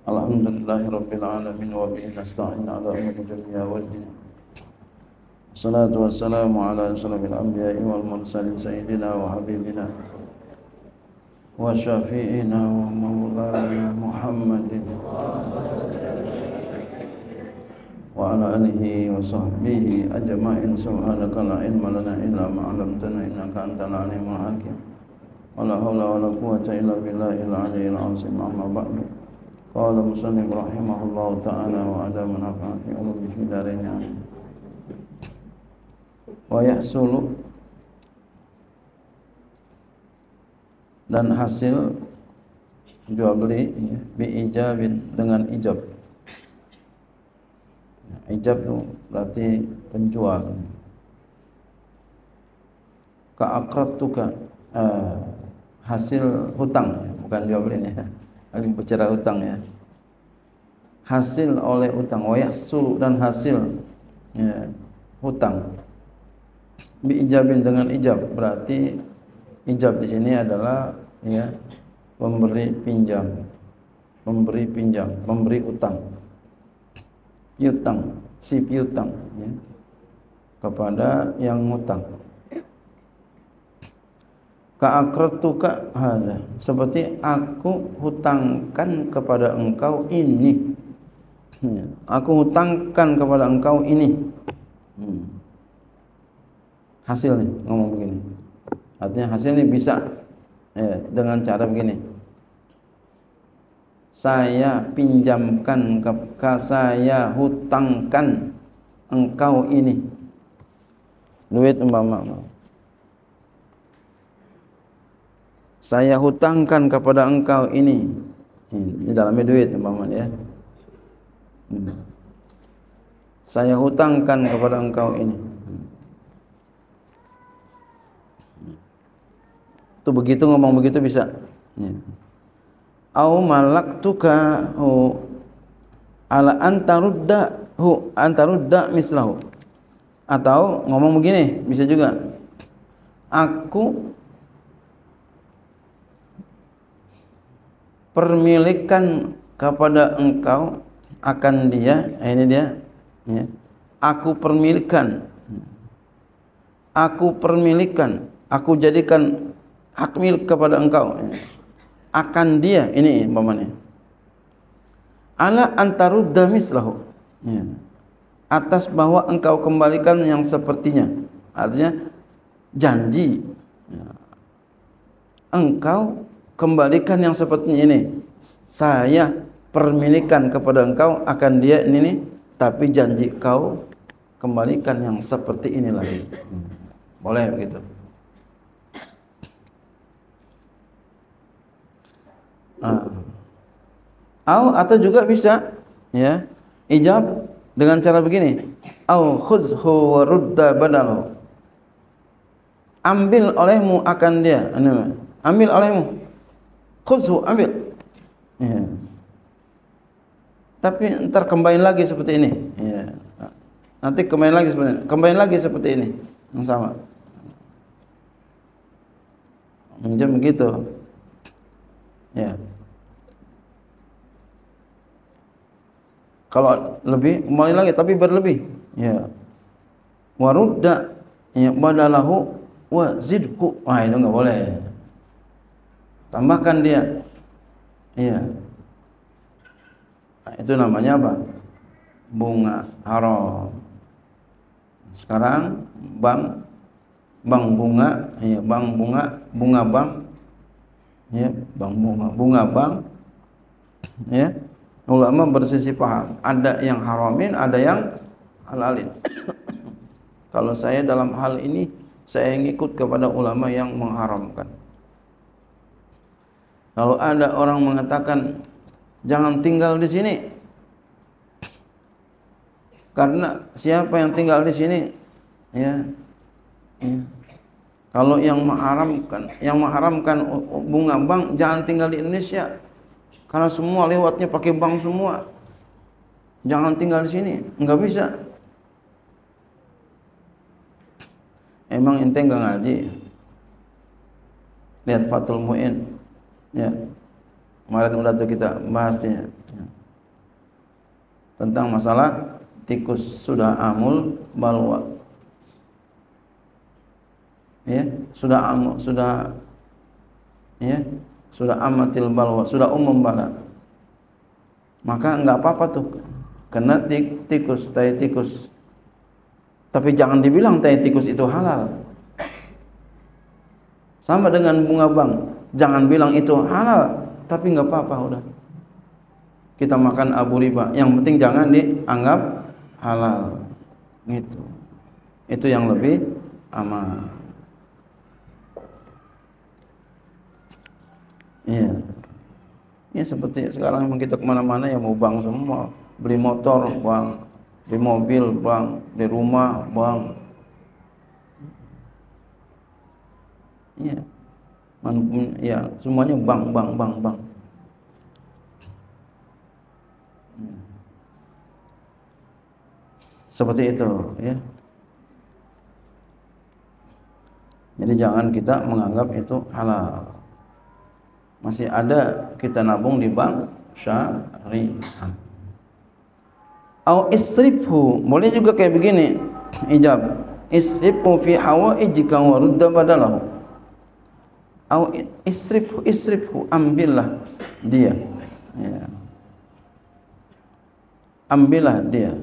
Alhamdulillahirabbil alamin wa bihi nasta'in ala umuri dunya waddin. Wassalatu wassalamu ala asyrafil anbiya'i wal mursalin sayyidina wa habibina wa syafi'ina wa maulana Muhammadin wa ala alihi wa sahbihi ajma'in. Subhanaka la ilma lana illa ma 'allamtana innaka antal alimul hakim. Wala haula wala quwwata illa billahil aliyyil azim. Amma ba'du. Qala musannif rahimahullahu ta'ala wa adama nafa'a fi ulumi fi darain. Wa yahsulu, dan hasil jual beli bi ijabin, dengan ijab. Ijab itu berarti penjual. Ka'aqradtuka, hasil hutang, bukan jual beli ya. Alim bicara hutang ya. Hasil oleh hutang, wa yahsul, dan hasil ya, hutang. Bi ijabin, dengan ijab, berarti ijab di sini adalah ya memberi pinjam, memberi utang. Piutang, si piutang ya, kepada yang ngutang. Ka'aqradtuka hadza, seperti aku hutangkan kepada engkau ini. Aku hutangkan kepada engkau ini. Hasil nih, ngomong begini. Artinya hasil ini bisa dengan cara begini. Saya pinjamkan, saya hutangkan engkau ini. Duit umpama. Saya hutangkan kepada engkau ini. Ini dalamnya duit umpama ya. Saya hutangkan kepada engkau ini. Tuh begitu, ngomong begitu bisa. Ya. Au malaktuka ala antarudda mislahu. Atau ngomong begini, bisa juga. Aku permilikan kepada engkau akan dia, ini dia ya. Aku permilikan, aku jadikan hak milik kepada engkau ya. Akan dia, ini umpamanya. Ala antarudda mislahu ya. Atas bahwa engkau kembalikan yang sepertinya. Artinya janji ya. Engkau kembalikan yang sepertinya ini. Saya permilikan kepada engkau akan dia ini, tapi janji kau kembalikan yang seperti ini lagi. Boleh begitu. Atau juga bisa ya, ijab dengan cara begini. Au khudhu wa rudda badalahu. Ambil olehmu akan dia. Ambil olehmu. Khudhu, ambil. Ya. Tapi ntar kembali lagi seperti ini. Ya. Nanti kembali lagi seperti ini. Yang sama. Minjam begitu. Ya. Kalau lebih, kembali lagi tapi berlebih. Ya. Warudda ya badalahu wa zidku. Wah, itu enggak boleh. Tambahkan dia. Iya. Nah, itu namanya apa? Bunga haram. Sekarang bank bunga, ya, bunga bank. Ya, bunga bank. Ya. Ulama bersisi paham, ada yang haramin, ada yang halalin. Kalau saya dalam hal ini, saya ngikut kepada ulama yang mengharamkan. Kalau ada orang mengatakan jangan tinggal di sini, karena siapa yang tinggal di sini, ya. Kalau yang mengharamkan bunga bank, jangan tinggal di Indonesia. Karena semua lewatnya pakai bank semua. Jangan tinggal di sini, enggak bisa. Emang ente enggak ngaji? Lihat Fathul Mu'in. Ya. Kemarin udah tuh kita bahasnya. tentang masalah tikus sudah amul balwa. Ya, sudah amatil balwa, sudah umum bala. Maka enggak apa-apa tuh kena tikus, tai tikus. Tapi jangan dibilang tai tikus itu halal. Sama dengan bunga bang, jangan bilang itu halal, tapi enggak apa-apa udah. Kita makan abu riba, yang penting jangan dianggap halal. Gitu. Itu yang lebih aman. Iya. Ya seperti sekarang kita kemana-mana ya mau bang semua, beli motor bang, beli mobil bang, beli rumah bang. Iya. Ya semuanya bang. Seperti itu, ya. Jadi jangan kita menganggap itu halal. Masih ada kita nabung di bank syariah. Au isrifhu, boleh juga kayak begini, ijab. Isrifhu fi hawaijika wa rudda badalahu. Au isrifhu, ambillah dia. Ya. Ambillah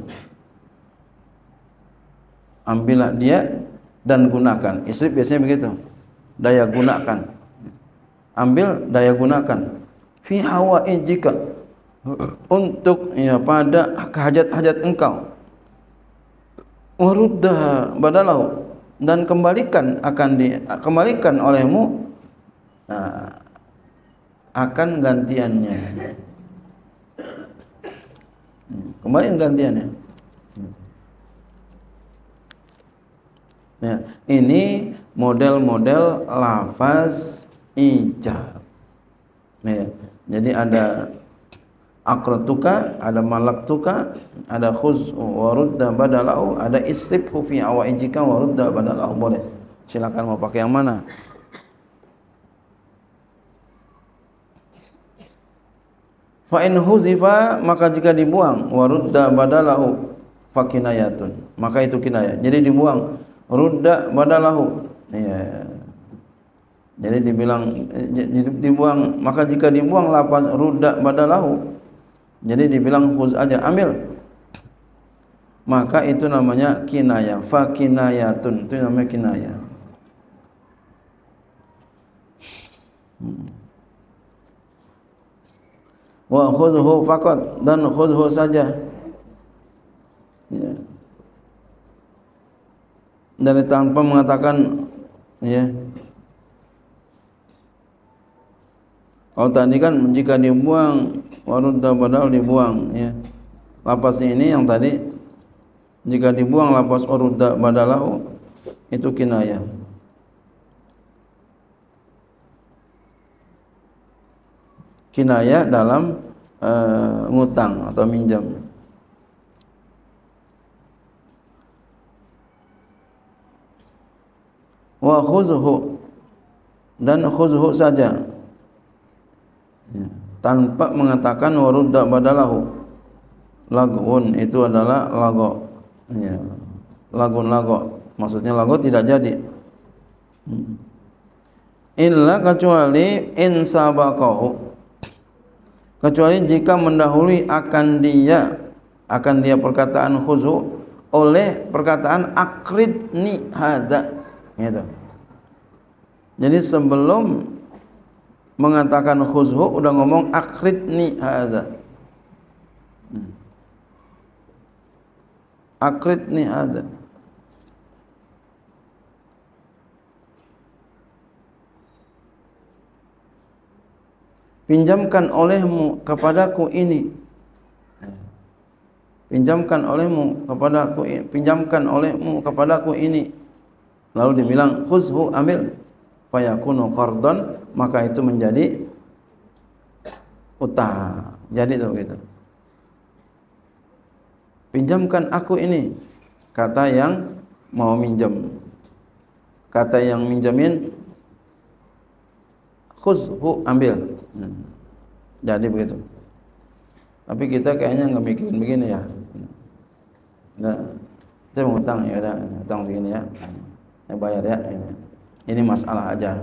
dia dan gunakan. Isrif biasanya begitu, daya gunakan. Ambil, daya gunakan. Fi hawaijika, untuk ya pada hajat-hajat engkau. Warudda badalahu, dan kembalikan olehmu akan gantiannya. Kembalikan gantiannya. Ya, ini model-model lafaz ijab. Ya, jadi ada aqratuka, ada malaktuka, ada khuz wa rudda badalahu, ada isrifhu fi awaijika wa rudda badalahu. Boleh. Silakan mau pakai yang mana? Fa in huzifa, maka jika dibuang, wa rudda badalahu fa kinayatun, maka itu kinayah. Jadi dibuang, rudda badalahu. Ya. Jadi dibuang, maka jika dibuang lafaz rudda badalahu, jadi dibilang khuz aja, ambil, maka itu namanya kinayah. Fa kinayatun, itu namanya kinayah. Wa khudhu faqat, dan khudhu saja. Ya. Dari tanpa mengatakan, ya. Kalau tadi kan jika dibuang, warudda badal dibuang, ya. Lapasnya ini yang tadi, jika dibuang lapas warudda badalahu, itu kinayah. Kinayah dalam ngutang atau minjam. Wa khuzhu, dan khuzhu saja. Ya, tanpa mengatakan warudda badalahu. Lagun itu adalah lago. Ya, lago. Maksudnya lago tidak jadi. Illa, kecuali in sabaqahu, kecuali jika mendahului akan dia perkataan khuzu oleh perkataan akridni hadza, gitu. Jadi sebelum mengatakan khuzhu udah ngomong akridni hadza. Akridni hadza. Pinjamkan olehmu kepadaku ini. Pinjamkan olehmu kepadaku ini. Lalu dibilang khuzhu, ambil. Fayakunu qardon, maka itu menjadi utang. Jadi itu gitu. Pinjamkan aku ini, kata yang mau minjam. Kata yang minjamin, khuzhu, ambil. Jadi begitu. Tapi kita kayaknya nggak mikirin begini ya. Nah, kita mau utang ya udah utang segini ya. Ya bayar ya. Ini masalah aja.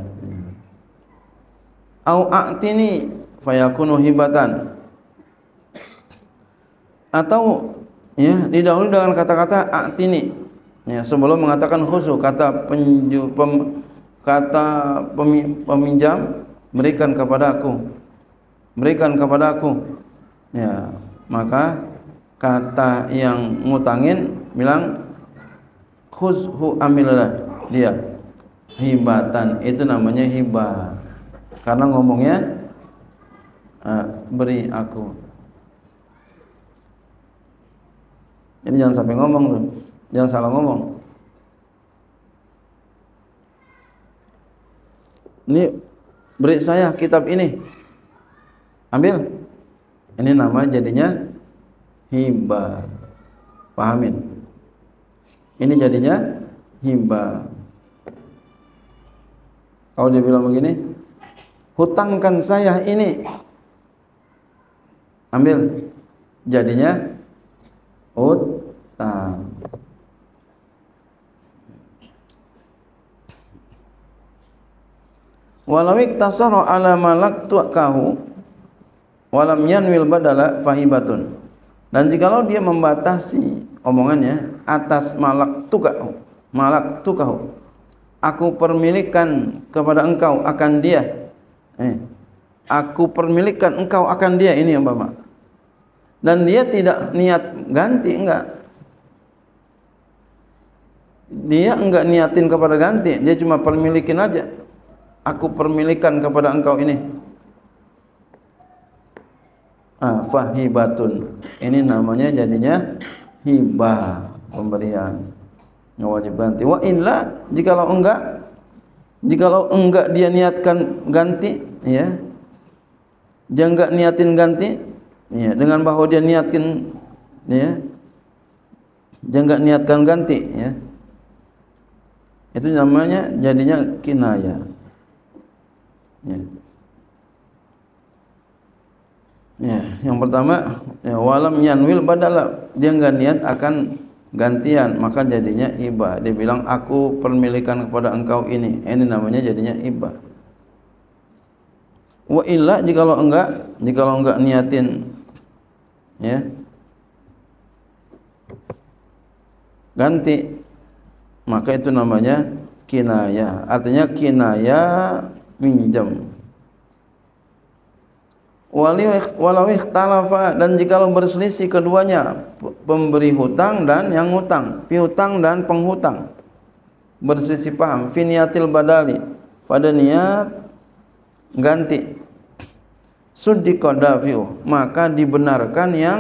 Au a'tini fayakunu hibatan. Atau ya didahului dengan kata-kata a'tini. Ya, sebelum mengatakan khusu, peminjam berikan kepadaku. Berikan kepadaku. Ya, maka kata yang ngutangin bilang khuzhu amillah dia. Hibatan itu namanya hibah. Karena ngomongnya beri aku. Jadi jangan sampai ngomong tuh. Jangan salah ngomong. Ini beri saya kitab ini. Ambil. Ini nama jadinya hibah. Pahamin. Ini jadinya hibah. Kalau dia bilang begini, hutangkan saya ini. Ambil. Jadinya utang. Walau iktasara ala malak tu'kahu walam yanwil badala fahibatun. Dan jikalau dia membatasi omongannya atas malak tukahu, aku permilikan kepada engkau akan dia. Aku permilikan engkau akan dia, ini umpama. Dan dia tidak niat ganti, enggak. Dia enggak niatin kepada ganti, dia cuma permilikin aja. Aku permilikan kepada engkau ini. Fahibatun. Ini namanya jadinya hibah, pemberian. Yang wajib ganti. Wa illa, jikalau enggak dia niatkan ganti, ya. Dia enggak niatin ganti, ya, dengan bahwa dia niatkan, ya. Dia enggak niatkan ganti, ya. Itu namanya jadinya kinayah. Ya. Ya, yang pertama, ya, walam yanwil badala, dia enggak niat akan gantian, maka jadinya hibah. Dia bilang aku permilikan kepada engkau ini. Ini namanya jadinya hibah. Wa illa, jikalau enggak niatin, ya, ganti, maka itu namanya kinayah. Artinya kinayah minjam. Walau ikhtalafa, dan jikalau berselisih keduanya, pemberi hutang dan yang hutang, pihutang dan penghutang, berselisih paham, fi niyatil badali, pada niat ganti, suddiqa dafi'u, maka dibenarkan yang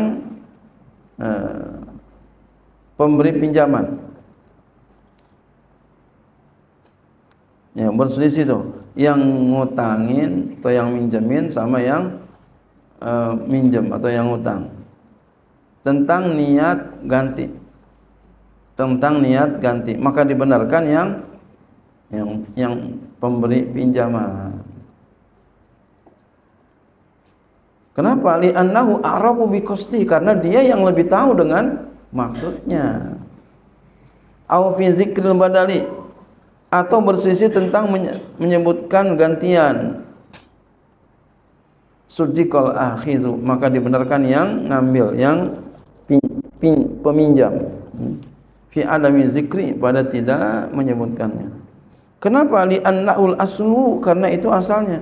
pemberi pinjaman. Ya, berselisih tuh, yang ngutangin atau yang minjemin sama yang minjem atau yang utang tentang niat ganti, maka dibenarkan yang pemberi pinjaman. Kenapa? Li'annahu a'rafu biqasdi, karena dia yang lebih tahu dengan maksudnya. Au fi zikril badali, atau berselisih tentang menyebutkan gantian. Suddiqal akhizu, maka dibenarkan yang ngambil, yang peminjam. Fi adami zikri, pada tidak menyebutkannya. Kenapa? Li'annahul aslu, karena itu asalnya.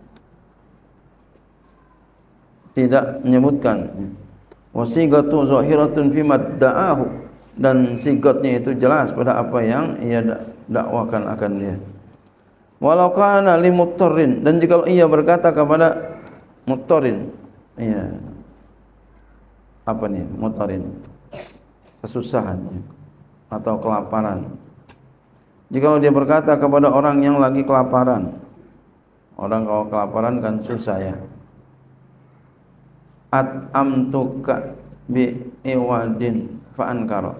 Tidak menyebutkan. Wasigatu zahiratun fi madda'ahu, dan sigatnya itu jelas pada apa yang ia dakwakan akan dia. Walau kana limuttarin, dan jika ia berkata kepada muttarin, ya, apa nih muttarin, kesusahan atau kelaparan. Jika dia berkata kepada orang yang lagi kelaparan, orang kalau kelaparan kan susah ya. At'amtuka bi iwadin fa ankara,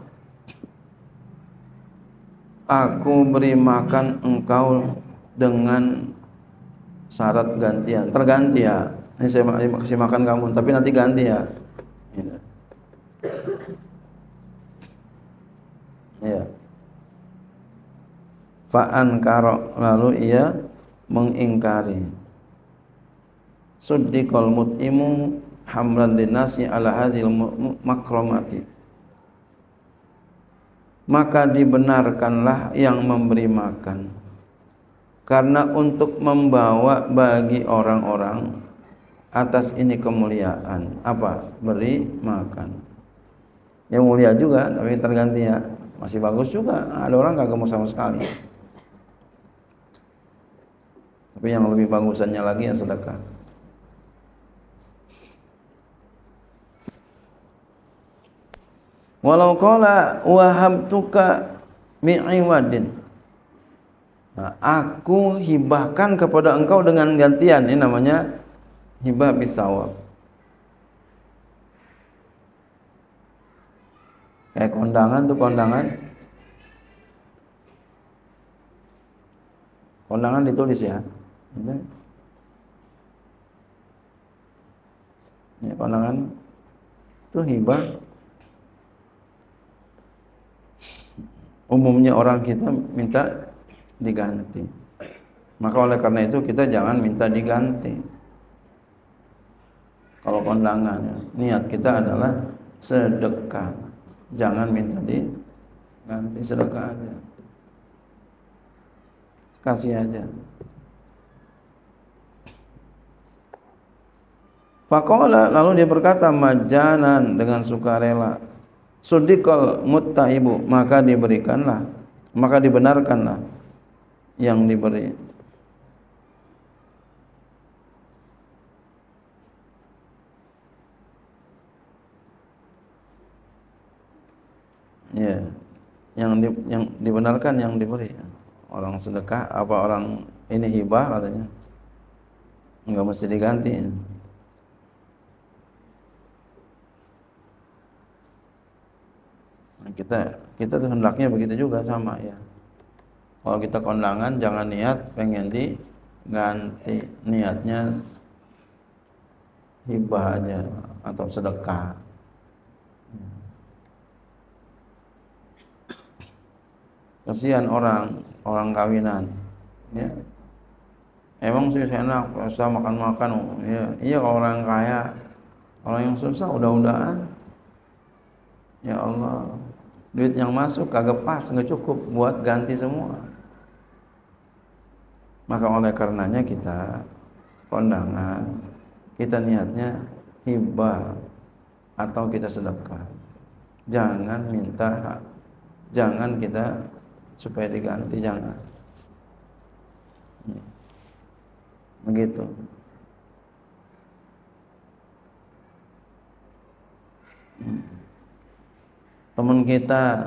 aku beri makan engkau dengan syarat gantian, terganti ya. Ini saya kasih makan kamu, tapi nanti ganti ya. Ya. Ya. Fa'ankara, lalu ia mengingkari. Suddiqal mut'imu hamlan linasi ala hadzal makramati. Maka dibenarkanlah yang memberi makan, karena untuk membawa bagi orang-orang atas ini kemuliaan. Apa? Beri makan. Ya mulia juga, tapi terganti ya. Masih bagus juga. Ada orang kagak mau sama sekali. Tapi yang lebih bagusannya lagi ya sedekah. Walau qala wahabtuka mi'iwadin, nah, aku hibahkan kepada engkau dengan gantian. Ini namanya hibah bisawab. Kayak kondangan tuh, kondangan ditulis ya. Ya, kondangan itu hibah. Umumnya orang kita minta diganti. Maka oleh karena itu kita jangan minta diganti. Kalau kondangan, niat kita adalah sedekah. Jangan minta diganti, sedekah aja. Kasih aja. Faqala, lalu dia berkata majanan, dengan sukarela. Suddiqal muttaibu, maka diberikanlah, maka dibenarkanlah yang diberi. Ya, yang dibenarkan yang diberi. Orang sedekah apa orang ini hibah katanya, enggak mesti diganti. Kita hendaknya begitu juga sama ya. Kalau kita kondangan jangan niat pengen diganti, niatnya hibah aja atau sedekah. Kasihan orang kawinan, ya. Emang sih enak, susah makan-makan, ya. Iya kalau orang kaya, orang yang susah udah-udahan. Ya Allah, duit yang masuk kagak pas, nggak cukup buat ganti semua. Maka oleh karenanya kita kondangan, kita niatnya hibah atau kita sedekah. Jangan minta, jangan kita supaya diganti, jangan. Begitu. Teman kita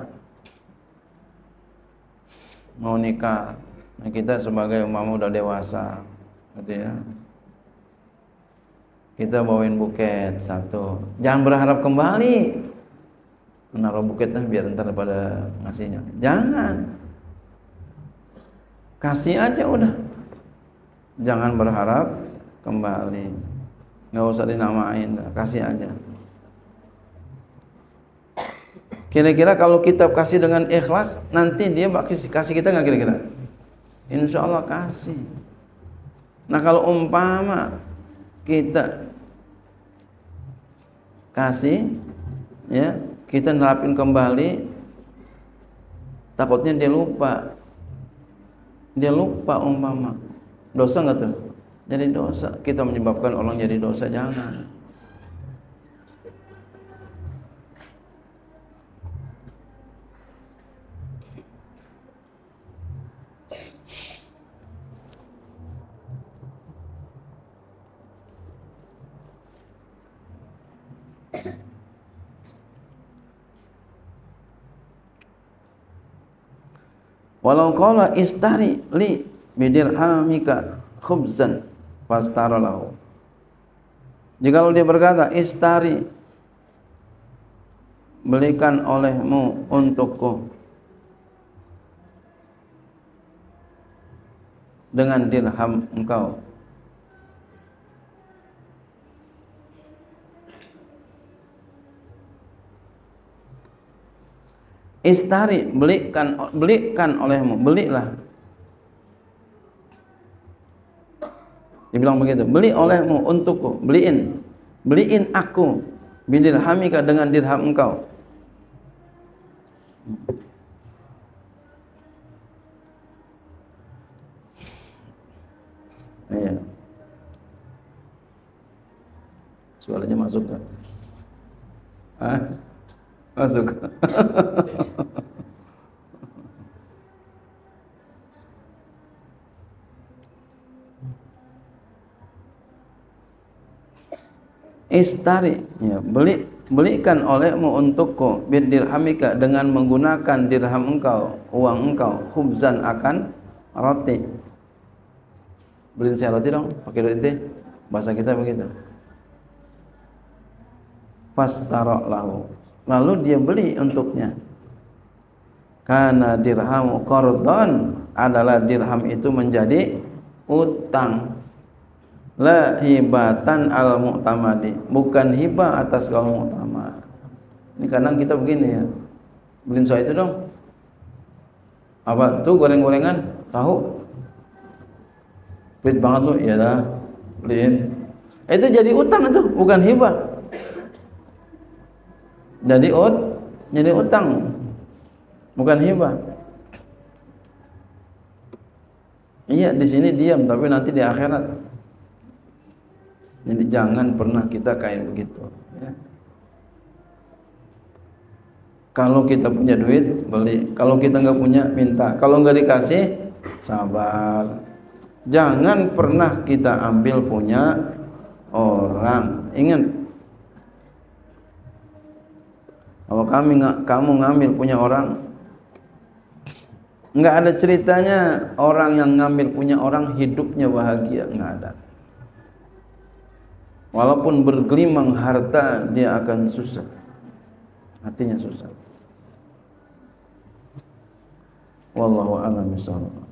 mau nikah, nah kita sebagai umpama udah dewasa, gitu ya. Kita bawain buket satu, jangan berharap kembali. Naruh buketnya biar ntar pada ngasihnya. Jangan, kasih aja udah. Jangan berharap kembali. Nggak usah dinamain, kasih aja. Kira-kira kalau kita kasih dengan ikhlas, nanti dia kasih kita nggak kira-kira? Insya Allah kasih. Nah kalau umpama kita kasih, ya kita nerapin kembali, takutnya dia lupa umpama. Dosa nggak tuh? Jadi dosa. Kita menyebabkan orang jadi dosa, jangan. Walau qala istari li bidirhamika khubzan fastara lahu. Jikalau dia berkata istari, belikan olehmu untukku dengan dirham engkau, Istari, belikan olehmu, belilah. Dibilang begitu, beli olehmu untukku, beliin aku bidirhamika dengan dirham engkau. Iya. Suaranya masuk kan? Masuk. Istari, ya, belikan olehmu untukku bidirhamika dengan menggunakan dirham engkau, uang engkau, khubzan akan roti. Beliin saya roti dong, pakai duit deh. Bahasa kita begitu. Fastarok lahu, lalu dia beli untuknya. Karena dirhamu qardon, adalah dirham itu menjadi utang. La hibatan al mu'tamadi, bukan hibah atas kaum mu'tamad. Ini kadang kita begini ya, beliin saya itu dong. Apa tuh, goreng-gorengan, tahu? Pelit banget lu, ya dah, beliin. Itu jadi utang, itu bukan hibah. Jadi utang, bukan hibah. Iya, di sini diam, tapi nanti di akhirat. Jadi jangan pernah kita kayak begitu, ya. Kalau kita punya duit, beli. Kalau kita nggak punya, minta. Kalau nggak dikasih, sabar. Jangan pernah kita ambil punya orang. Ingat, kalau kamu ngambil punya orang, nggak ada ceritanya orang yang ngambil punya orang hidupnya bahagia, nggak ada. Walaupun bergelimang harta, dia akan susah, hatinya susah. Wallahu a'lam bishawab.